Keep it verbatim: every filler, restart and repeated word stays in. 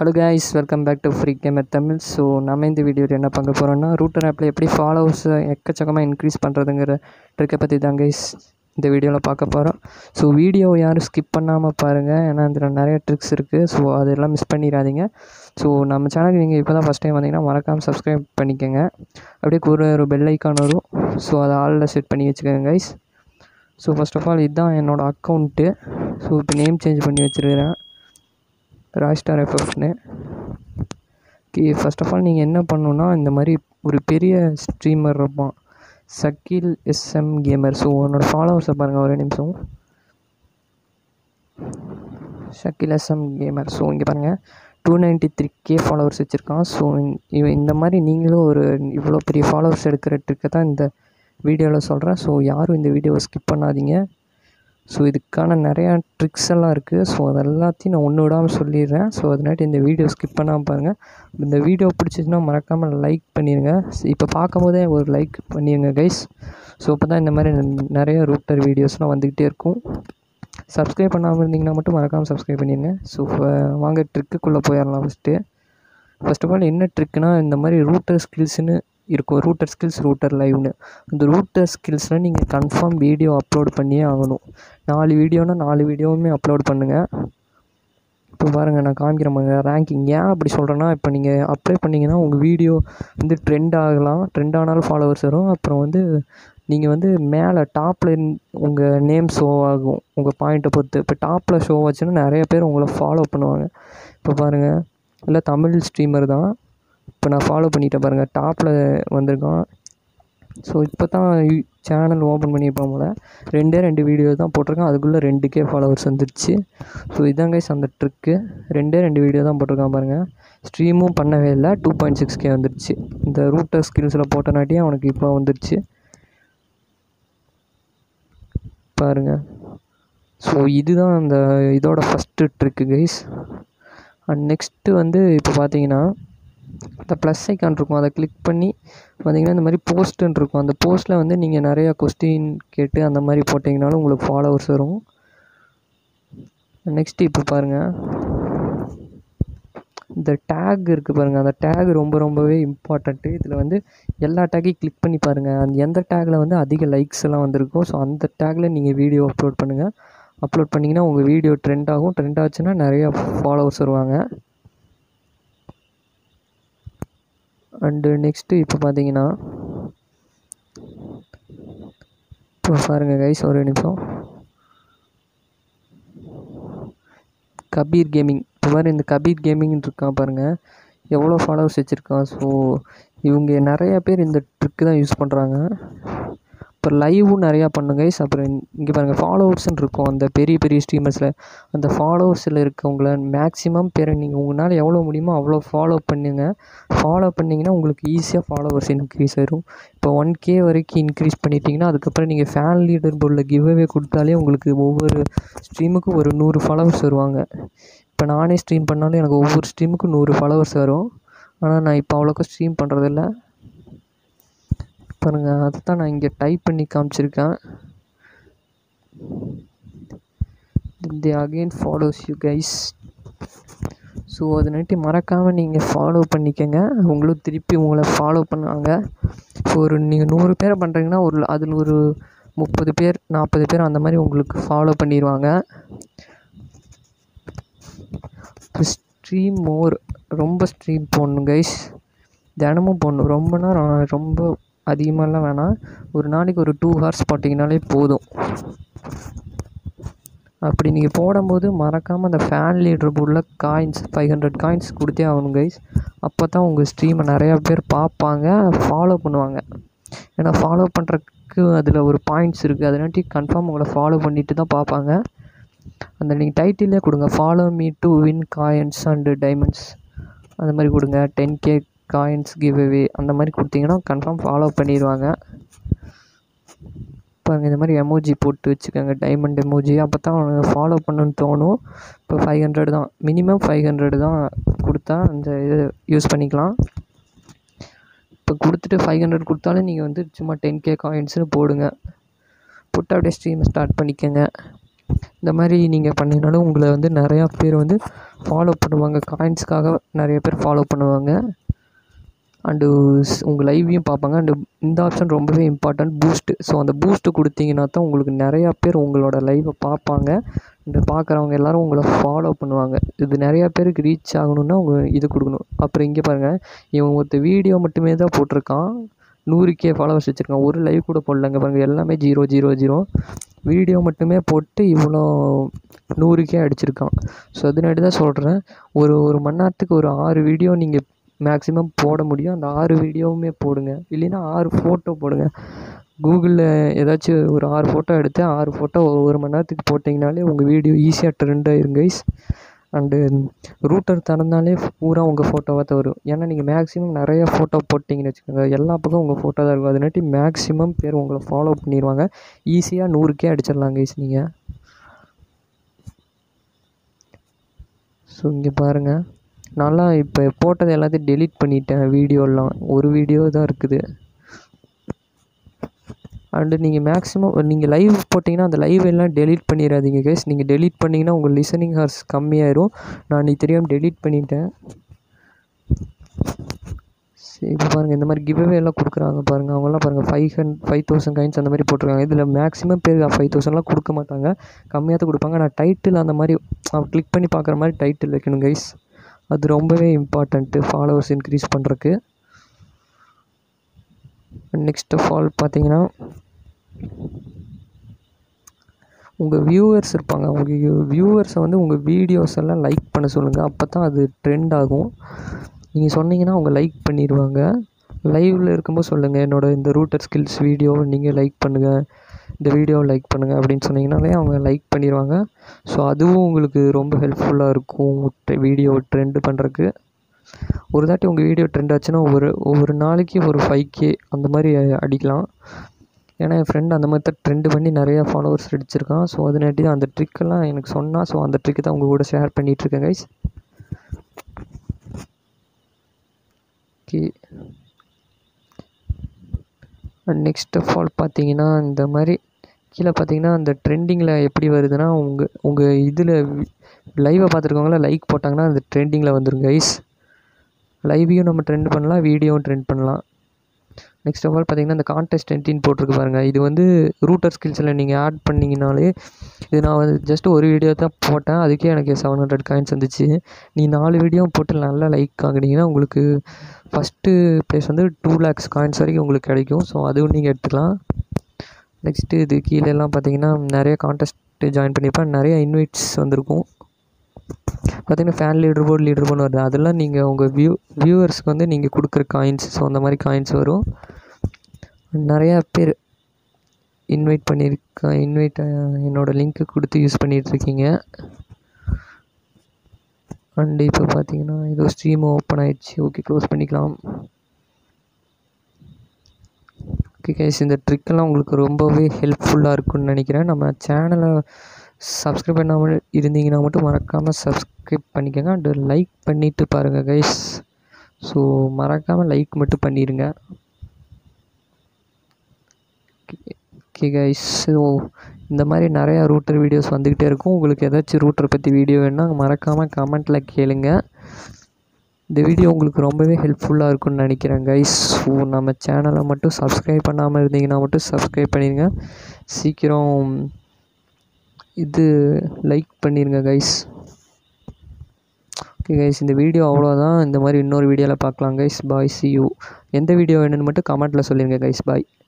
Hello guys, welcome back to free gamer Tamil. So நம்ம இந்த வீடியோவில் என்ன பார்க்க போகிறோம்னா, ரூட்டர் ஆப்பில் எப்படி ஃபாலோவர்ஸை எக்கச்சக்கமாக இன்க்ரீஸ் பண்ணுறதுங்கிற ட்ரிக்கை பற்றி தான் கைஸ் இந்த வீடியோவில் பார்க்க போகிறோம். ஸோ வீடியோவை யாரும் ஸ்கிப் பண்ணாமல் பாருங்கள், ஏன்னா இதில் நிறைய ட்ரிக்ஸ் இருக்குது. ஸோ அதெல்லாம் மிஸ் பண்ணிடாதீங்க. ஸோ நம்ம சேனலுக்கு நீங்கள் இப்போ தான் ஃபஸ்ட் டைம் வந்தீங்கன்னா மறக்காமல் சப்ஸ்கிரைப் பண்ணிக்கோங்க. அப்படியே ஒரு ஒரு பெல் ஐக்கான் வரும். ஸோ அதை ஆளில் செட் பண்ணி வச்சுக்கோங்க guys. So first of all இதுதான் என்னோடய அக்கௌண்ட்டு. ஸோ இப்போ நேம் சேஞ்ச் பண்ணி வச்சுருக்கிறேன், ராய்ஸ்டார் எஃப்எஃப்னு. ஓகே, ஃபஸ்ட் ஆஃப் ஆல் நீங்கள் என்ன பண்ணணுன்னா, இந்த மாதிரி ஒரு பெரிய ஸ்ட்ரீமர் இருப்பான், சக்கில் எஸ்எம் கேமர். ஸோ உன்னோட ஃபாலோவர்ஸை பாருங்கள், ஒரே நிமிஷம். Shakeel SM gamer. ஸோ இங்கே பாருங்கள், two ninety three K followers வச்சுருக்கான். ஸோ இவன் இந்த மாதிரி நீங்களும் ஒரு இவ்வளோ பெரிய ஃபாலோவர்ஸ் எடுக்கிற ட்ரிக்கை தான் இந்த வீடியோவில் சொல்கிறேன். ஸோ யாரும் இந்த வீடியோவை ஸ்கிப் பண்ணாதீங்க. ஸோ இதுக்கான நிறையா ட்ரிக்ஸ் எல்லாம் இருக்குது. ஸோ அது எல்லாத்தையும் நான் ஒன்று விடாமல் சொல்லிடுறேன். ஸோ அதனாட்டி இந்த வீடியோ ஸ்கிப் பண்ணாமல் பாருங்கள். இந்த வீடியோ பிடிச்சிச்சுன்னா மறக்காமல் லைக் பண்ணிடுங்க. இப்போ பார்க்கும் போதே ஒரு லைக் பண்ணிடுங்க கைஸ். ஸோ அப்போ தான் இந்த மாதிரி நிறைய ரூட்டர் வீடியோஸ்லாம் வந்துக்கிட்டே இருக்கும். சப்ஸ்கிரைப் பண்ணாமல் இருந்தீங்கன்னா மட்டும் மறக்காமல் சப்ஸ்கிரைப் பண்ணிடுங்க. ஸோ வாங்க ட்ரிக்குக்குள்ளே போயிடலாம். ஃபஸ்ட்டு ஃபஸ்ட் ஆஃப் ஆல் என்ன ட்ரிக்குனால், இந்த மாதிரி ரூட்டர் ஸ்கில்ஸ்னு இருக்கும், ரூட்டர் ஸ்கில்ஸ், ரூட்டர் லைவ்னு. அந்த ரூட்டர் ஸ்கில்ஸில் நீங்கள் கன்ஃபார்ம் வீடியோ அப்லோட் பண்ணியே ஆகணும். நாலு வீடியோனால் நாலு வீடியோவுமே அப்லோட் பண்ணுங்கள். இப்போ பாருங்கள், நான் காமிக்கிறேன் ரேங்கிங். ஏன் அப்படி சொல்கிறேன்னா, இப்போ நீங்கள் அப்ளை பண்ணிங்கன்னா உங்கள் வீடியோ வந்து ட்ரெண்ட் ஆகலாம். ட்ரெண்ட் ஆனாலும் ஃபாலோவர்ஸ் வரும். அப்புறம் வந்து நீங்கள் வந்து மேலே டாப்பில் உங்கள் நேம் ஷோ ஆகும், உங்கள் பாயிண்ட்டை பொறுத்து. இப்போ டாப்பில் ஷோ ஆச்சுன்னா நிறைய பேர் உங்களை ஃபாலோ பண்ணுவாங்க. இப்போ பாருங்கள், இல்லை தமிழ் ஸ்ட்ரீமர் தான். இப்போ நான் ஃபாலோ பண்ணிட்டேன் பாருங்கள், டாப்பில் வந்திருக்கான். ஸோ இப்போ தான் சேனல் ஓப்பன் பண்ணியிருப்பேன் போல். ரெண்டே ரெண்டு வீடியோ தான் போட்டிருக்கேன், அதுக்குள்ளே ரெண்டு கே ஃபாலோவர்ஸ் வந்துடுச்சு. ஸோ இதாங்க அந்த ட்ரிக்கு. ரெண்டே ரெண்டு வீடியோ தான் போட்டிருக்கான் பாருங்கள், ஸ்ட்ரீமும் பண்ணவே இல்லை. டூ பாயிண்ட் சிக்ஸ் கே வந்துடுச்சு. இந்த ரூட்டர் ஸ்கில்ஸில் போட்டனாட்டியும் அவனுக்கு இப்போ வந்துடுச்சு பாருங்கள். ஸோ இதுதான் அந்த இதோட first trick guys. And next வந்து இப்போ பார்த்தீங்கன்னா, அந்த ப்ளஸ் ஐக்கான் இருக்கும், அதை கிளிக் பண்ணி பார்த்தீங்கன்னா இந்த மாதிரி போஸ்ட்டுன்னு இருக்கும். அந்த போஸ்ட்டில் வந்து நீங்கள் நிறையா கொஸ்டின் கேட்டு அந்த மாதிரி போட்டிங்கனாலும் உங்களுக்கு ஃபாலோவர்ஸ் வரும். நெக்ஸ்ட்டு இப்போ பாருங்கள், இந்த டேக் இருக்குது பாருங்கள், அந்த டேக் ரொம்ப ரொம்பவே இம்பார்ட்டண்ட்டு. இதில் வந்து எல்லா டேக்கையும் கிளிக் பண்ணி பாருங்கள், அந்த எந்த டேக்கில் வந்து அதிக லைக்ஸ் எல்லாம் வந்திருக்கும். ஸோ அந்த டேக்கில் நீங்கள் வீடியோ அப்லோட் பண்ணுங்கள். அப்லோட் பண்ணிங்கன்னா உங்கள் வீடியோ ட்ரெண்ட் ஆகும். ட்ரெண்ட் ஆச்சுன்னா நிறையா ஃபாலோவர்ஸ் வருவாங்க. அண்டு நெக்ஸ்ட்டு இப்போ பார்த்தீங்கன்னா, இப்போ பாருங்கள் கைஸ், ஒரு நிமிஷம். கபீர் கேமிங். இப்போ பாரு, இந்த கபீர் கேமிங்னு இருக்கான் பாருங்கள், எவ்வளோ ஃபாலோவர்ஸ் வச்சுருக்கான். ஸோ இவங்க நிறையா பேர் இந்த ட்ரிக்கு தான் யூஸ் பண்ணுறாங்க. இப்போ லைவும் நிறையா பண்ணுங்க கைஸ். அப்புறம் இங்கே பாருங்கள், ஃபாலோவர்ஸ்ன்னு இருக்கும் அந்த பெரிய பெரிய ஸ்ட்ரீமர்ஸில். அந்த ஃபாலோவர்ஸில் இருக்கவங்கள மேக்ஸிமம் பேரை நீங்கள் உங்களால் எவ்வளோ முடியுமோ அவ்வளோ ஃபாலோ பண்ணுங்கள். ஃபாலோ பண்ணிங்கன்னா உங்களுக்கு ஈஸியாக ஃபாலோவர்ஸ் இன்க்ரீஸ் ஆயிரும். இப்போ ஒன் கே வரைக்கும் இன்க்ரீஸ் பண்ணிட்டீங்கன்னா, அதுக்கப்புறம் நீங்கள் ஃபேன் லீடர் போர்டில் கிவ்அவே கொடுத்தாலே உங்களுக்கு ஒவ்வொரு ஸ்ட்ரீமுக்கும் ஒரு நூறு ஃபாலோவர்ஸ் வருவாங்க. இப்போ நானே ஸ்ட்ரீம் பண்ணாலும் எனக்கு ஒவ்வொரு ஸ்ட்ரீமுக்கும் நூறு ஃபாலோவர்ஸ் வரும். ஆனால் நான் இப்போ அவ்வளோக்கா ஸ்ட்ரீம் பண்ணுறதில்ல பாருங்கள். அதை தான் நான் இங்கே டைப் பண்ணி காமிச்சிருக்கேன். The again follows you guys. So அதனாட்டி மறக்காமல் நீங்கள் ஃபாலோ பண்ணிக்கோங்க, உங்களும் திருப்பி உங்களை ஃபாலோ பண்ணுவாங்க. ஸோ ஒரு நீங்கள் நூறு பேரை பண்ணுறீங்கன்னா ஒரு அதில் ஒரு முப்பது பேர் நாற்பது பேர் அந்த மாதிரி உங்களுக்கு ஃபாலோ பண்ணிடுவாங்க. ஸ்ட்ரீம் மோர், ரொம்ப ஸ்ட்ரீம் போடணும் கைஸ், தினமும் போடணும். ரொம்ப நேரம் ரொம்ப அதிகமாகலாம் வேணாம், ஒரு நாளைக்கு ஒரு டூ ஹவர்ஸ் போட்டிங்கனாலே போதும். அப்படி நீங்கள் போடும்போது மறக்காமல் அந்த ஃபேன் லீடர் போர்டில் காயின்ஸ் ஃபைவ் ஹண்ட்ரட் காயின்ஸ் கொடுத்தே ஆகணும் கைஸ். அப்போ தான் உங்கள் ஸ்ட்ரீமை நிறையா பேர் பார்ப்பாங்க, ஃபாலோ பண்ணுவாங்க. ஏன்னா ஃபாலோ பண்ணுறதுக்கு அதில் ஒரு பாயிண்ட்ஸ் இருக்குது, அதனாட்டி கன்ஃபார்ம் உங்களை ஃபாலோ பண்ணிட்டு தான் பார்ப்பாங்க. அந்த நீங்கள் டைட்டிலே கொடுங்க, follow me to win coins and diamonds, அந்த மாதிரி கொடுங்க. Ten K coins give away அந்த மாதிரி கொடுத்தீங்கன்னா கன்ஃபார்ம் ஃபாலோ பண்ணிடுவாங்க. பாருங்கள், இந்த மாதிரி எமோஜி போட்டு வச்சுக்கோங்க, டைமண்ட் எமோஜி. அப்போ தான் அவனுக்கு ஃபாலோ பண்ணணுன்னு தோணும். இப்போ ஃபைவ் ஹண்ட்ரட் தான் மினிமம், ஃபைவ் ஹண்ட்ரட் தான் கொடுத்தா அந்த இது யூஸ் பண்ணிக்கலாம். இப்போ கொடுத்துட்டு ஃபைவ் ஹண்ட்ரட் கொடுத்தாலும் நீங்கள் வந்து சும்மா டென் கே காயின்ஸ்னு போடுங்க. போட்டு அப்படியே ஸ்ட்ரீமை ஸ்டார்ட் பண்ணிக்கோங்க. இந்த மாதிரி நீங்கள் பண்ணிங்கனாலும் உங்களை வந்து நிறையா பேர் வந்து ஃபாலோ பண்ணுவாங்க. காயின்ஸ்க்காக நிறைய பேர் ஃபாலோ பண்ணுவாங்க. அண்டு உங்கள் லைவையும் பார்ப்பாங்க. அண்டு இந்த ஆப்ஷன் ரொம்பவே இம்பார்ட்டன்ட், பூஸ்ட்டு. ஸோ அந்த பூஸ்ட்டு கொடுத்தீங்கன்னா தான் உங்களுக்கு நிறையா பேர் உங்களோட லைவை பார்ப்பாங்க. இந்த பார்க்குறவங்க எல்லோரும் உங்களை ஃபாலோ பண்ணுவாங்க. இது நிறையா பேருக்கு ரீச் ஆகணுன்னா உங்கள் இது கொடுக்கணும். அப்புறம் இங்கே பாருங்கள், இவன் ஒருத்த வீடியோ மட்டுமே தான் போட்டிருக்கான், நூறு கே ஃபாலோவர்ஸ் வச்சுருக்கான். ஒரு லைவ் கூட போடலங்க பாருங்கள், எல்லாமே ஜீரோ ஜீரோ ஜீரோ. வீடியோ மட்டுமே போட்டு இவ்வளோ நூறு கே அடிச்சிருக்கான். ஸோ அதனாடி தான் சொல்கிறேன், ஒரு ஒரு மணி நேரத்துக்கு ஒரு ஆறு வீடியோ நீங்கள் மேக்ஸிமம் போட முடியும். அந்த ஆறு வீடியோவுமே போடுங்க. இல்லைன்னா ஆறு ஃபோட்டோ போடுங்க. கூகுளில் ஏதாச்சும் ஒரு ஆறு ஃபோட்டோ எடுத்து ஆறு ஃபோட்டோ ஒரு மணி நேரத்துக்கு போட்டிங்கனாலே உங்கள் வீடியோ ஈஸியாக ட்ரெண்ட் ஆயிரும் கைஸ். அண்டு ரூட்டர் திறந்தாலே பூரா உங்கள் ஃபோட்டோவாக தான் வரும். ஏன்னா நீங்கள் மேக்ஸிமம் நிறையா ஃபோட்டோ போட்டிங்கன்னு வச்சுக்கோங்க, எல்லா பக்கம் உங்கள் ஃபோட்டோ தான் இருக்கும். அதனாட்டி மேக்ஸிமம் பேர் உங்களை ஃபாலோ பண்ணிடுவாங்க. ஈஸியாக நூறு கே அடிச்சிடலாம் கைஸ் நீங்கள். ஸோ இங்கே பாருங்கள், நல்லா இப்போ போட்டது எல்லாத்தையும் டெலீட் பண்ணிட்டேன். வீடியோலாம் ஒரு வீடியோ தான் இருக்குது. அண்டு நீங்கள் மேக்ஸிமம் நீங்கள் லைவ் போட்டிங்கன்னா அந்த லைவ் எல்லாம் டெலீட் பண்ணிடாதீங்க கைஸ். நீங்கள் டெலீட் பண்ணிங்கன்னா உங்கள் லிசனிங் ஹார்ஸ் கம்மியாயிரும். நான் நீ தெரியாமல் டெலீட் பண்ணிட்டேன். சரி, இப்போ பாருங்கள், இந்த மாதிரி கிவ்அவே எல்லாம் கொடுக்குறாங்க பாருங்கள். அவங்களாம் பாருங்கள் five hundred five thousand coins அந்த மாதிரி போட்டிருக்காங்க. இதில் மேக்ஸிமம் பேர் ஃபைவ் தௌசண்ட்லாம் கொடுக்க மாட்டாங்க, கம்மியாக தான் கொடுப்பாங்க. நான் டைட்டில் அந்த மாதிரி கிளிக் பண்ணி பார்க்குற மாதிரி டைட்டில் வைக்கணும் கைஸ். அது ரொம்பவே இம்பார்ட்டண்ட்டு ஃபாலோவர்ஸ் இன்க்ரீஸ் பண்ணுறக்கு. நெக்ஸ்ட் ஆஃப் ஆல் பார்த்தீங்கன்னா, உங்கள் வியூவர்ஸ் இருப்பாங்க. உங்கள் வியூவர்ஸை வந்து உங்கள் வீடியோஸ் எல்லாம் லைக் பண்ண சொல்லுங்கள். அப்போ தான் அது ட்ரெண்ட் ஆகும். நீங்கள் சொன்னீங்கன்னா அவங்க லைக் பண்ணிடுவாங்க. லைவில் இருக்கும்போது சொல்லுங்கள், என்னோடய இந்த ரூட்டர் ஸ்கில்ஸ் வீடியோவை நீங்கள் லைக் பண்ணுங்கள், இந்த வீடியோவை லைக் பண்ணுங்கள் அப்படின்னு சொன்னீங்கனாலே அவங்க லைக் பண்ணிடுவாங்க. ஸோ அதுவும் உங்களுக்கு ரொம்ப ஹெல்ப்ஃபுல்லாக இருக்கும் வீடியோ ட்ரெண்டு பண்ணுறக்கு. ஒரு தாட்டி உங்கள் வீடியோ ட்ரெண்ட் ஆச்சுன்னா ஒவ்வொரு ஒவ்வொரு நாளைக்கு ஒரு ஃபைவ் கே அந்த மாதிரி அடிக்கலாம். ஏன்னா என் ஃப்ரெண்ட் அந்த மாதிரி தான் ட்ரெண்டு பண்ணி நிறையா ஃபாலோவர்ஸ் அடிச்சிருக்கான். ஸோ அதனாட்டி தான் அந்த ட்ரிக்கெல்லாம் எனக்கு சொன்னால், ஸோ அந்த ட்ரிக்கு தான் உங்கள் கூட ஷேர் பண்ணிகிட்ருக்கேன் guys. Okay, next of all பார்த்தீங்கன்னா, இந்த மாதிரி கீழே பார்த்தீங்கன்னா அந்த ட்ரெண்டிங்கில் எப்படி வருதுன்னா, உங்கள் உங்கள் இதில் லைவை பார்த்துருக்கவங்கள லைக் போட்டாங்கன்னா அந்த ட்ரெண்டிங்கில் வந்துடும் கைஸ். லைவையும் நம்ம ட்ரெண்ட் பண்ணலாம், வீடியோவும் ட்ரெண்ட் பண்ணலாம். நெக்ஸ்ட் ஆஃப் ஆல் பார்த்தீங்கன்னா, இந்த கான்டெஸ்ட் என்ட்ரின்னு போட்டிருக்கு பாருங்கள். இது வந்து ரூட்டர் ஸ்கில்ஸில் நீங்கள் ஆட் பண்ணிங்கனாலே, இது நான் வந்து ஜஸ்ட் ஒரு வீடியோ தான் போட்டேன், அதுக்கே எனக்கு செவன் ஹண்ட்ரட் காயின்ஸ் வந்துச்சு. நீ நாலு வீடியோ போட்டு நல்லா லைக் ஆகுனீங்கன்னா உங்களுக்கு ஃபஸ்ட்டு ப்ளேஸ் வந்து டூ லேக்ஸ் காயின்ஸ் வரைக்கும் உங்களுக்கு கிடைக்கும். ஸோ அதுவும் நீங்கள் எடுத்துக்கலாம். நெக்ஸ்ட்டு இது கீழெல்லாம் பார்த்தீங்கன்னா நிறைய கான்டெஸ்ட்டு ஜாயின் பண்ணியிருப்பேன், நிறைய இன்வைட்ஸ் வந்திருக்கும். பார்த்தீங்கன்னா fan leader board leader board வருது. அதெல்லாம் நீங்கள் உங்கள் வியூ வியூவர்ஸ்க்கு வந்து நீங்கள் கொடுக்குற காயின்ஸ். ஸோ அந்த மாதிரி காயின்ஸ் வரும். நிறையா பேர் இன்வைட் பண்ணியிருக்கேன், இன்வைட் என்னோடய லிங்க்கு கொடுத்து யூஸ் பண்ணிகிட்ருக்கீங்க. அண்டு இப்போ பார்த்தீங்கன்னா ஏதோ ஸ்ட்ரீம் ஓப்பன் ஆகிடுச்சு. ஓகே, க்ளோஸ் பண்ணிக்கலாம். ஓகே கைஸ், இந்த ட்ரிக்கெல்லாம் உங்களுக்கு ரொம்பவே ஹெல்ப்ஃபுல்லாக இருக்குன்னு நினைக்கிறேன். நம்ம சேனலை சப்ஸ்கிரைப் பண்ணாமல் இருந்தீங்கன்னா மட்டும் மறக்காமல் சப்ஸ்கிரைப் பண்ணிக்கோங்க. அண்டு லைக் பண்ணிவிட்டு பாருங்கள் கைஸ். ஸோ மறக்காமல் லைக் மட்டும் பண்ணிடுங்க. ஓகே கைஸ், ஸோ இந்த மாதிரி நிறையா ரூட்டர் வீடியோஸ் வந்துக்கிட்டே இருக்கும். உங்களுக்கு ஏதாச்சும் ரூட்டர் பற்றி வீடியோ வேணுன்னா மறக்காமல் கமெண்ட்டில் கேளுங்க. இந்த வீடியோ உங்களுக்கு ரொம்பவே ஹெல்ப்ஃபுல்லாக இருக்குன்னு நினைக்கிறேன் கைஸ். ஸோ நம்ம சேனலை மட்டும் சப்ஸ்கிரைப் பண்ணாமல் இருந்தீங்கன்னா மட்டும் சப்ஸ்கிரைப் பண்ணிடுங்க. சீக்கிரம் இது லைக் பண்ணிடுங்க கைஸ். ஓகே கைஸ், இந்த வீடியோ அவ்வளோதான். இந்த மாதிரி இன்னொரு வீடியோவில் பார்க்கலாம் கைஸ். Bye, see you. எந்த வீடியோ வேணும்னு மட்டும் கமெண்ட்டில் சொல்லிடுங்க கைஸ். பாய்.